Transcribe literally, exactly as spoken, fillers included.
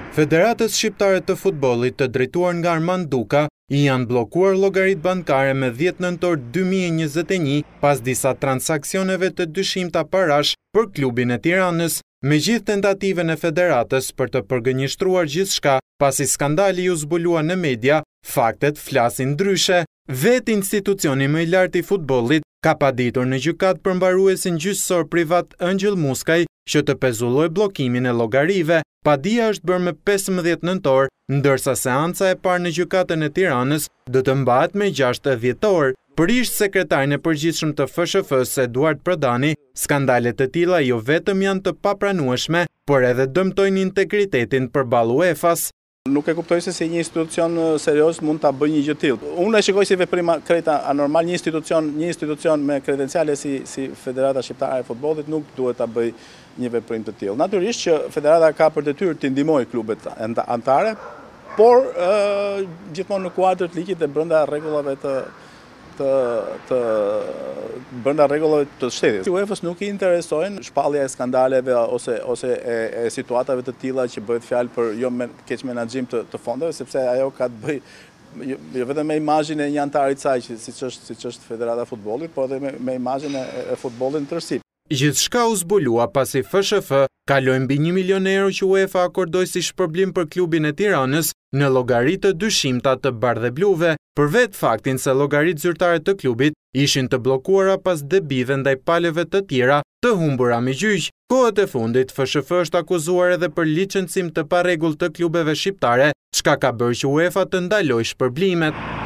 Federatës Shqiptare të Futbollit të drejtuar nga Armand Duka i janë blokuar llogaritë bankare me dhjetë nëntor dy mijë e njëzet e një pas disa transaksioneve të dyshimta parash për klubin e Tiranës, me gjithë tentativën e federatës për të përgënjeshtruar gjithçka, pasi skandali u zbulua në media, faktet flasin ndryshe. Vetë institucioni më i lartë i futbollit ka paditur në gjykat për mbaruesin gjyqësor privat Ëngjëll Muskaj që të pezulloj bllokimin e llogarive. Padia është bërë me pesëmbëdhjetë nëntor, ndërsa seanca e parë në gjykatën e Tiranës do të mbahet me gjashtë dhjetor. Për ish sekretarin e përgjithshëm të F S H-s Eduard Prodani, skandalet të tilla jo vetëm janë të papranueshme, por edhe dëmtojnë integritetin përballë UEFA-s. Nuk e kuptoj se si një institucion serios mund ta bëjë një gjë të tillë. Unë e shikoj si veprim krejt anormal, një institucion, një institucion me kredenciale si si Federata Shqiptare e Futbollit nuk duhet ta bëjë një veprim të tillë. Natyrisht që Federata ka për detyrë të ndihmojë klubet anëtare, por uh, gjithmonë në kuadër të ligjit dhe brenda rregullave të të të brenda rregullave të shtetit. UEFA-s nuk i interesojnë shpallja e skandaleve ose ose e, e situatave të tilla që bëhet fjalë për jo me keq menaxhim të, të fondeve, sepse ajo ka të bëjë jo, jo vetëm me imazhin e një antari të saj, që siç është siç është Federata e Futbollit, por edhe me, me imazhin e, e futbollit në tërësi. Gjithçka u zbulua pasi F S H kaloi mbi një milion euro që UEFA akordoi si shpërblim për klubin e Tiranës në llogaritë të dyshimta të bardhë-bluve, për vetë faktin se llogaritë zyrtare të klubit ishin të bllokuara pas debive ndaj palëve të tjera të humbura me gjyq. Kohët e fundit F S H është akuzuar edhe për licencim të parregullt të klubeve shqiptare, çka ka bërë që UEFA të ndalojë shpërblimet.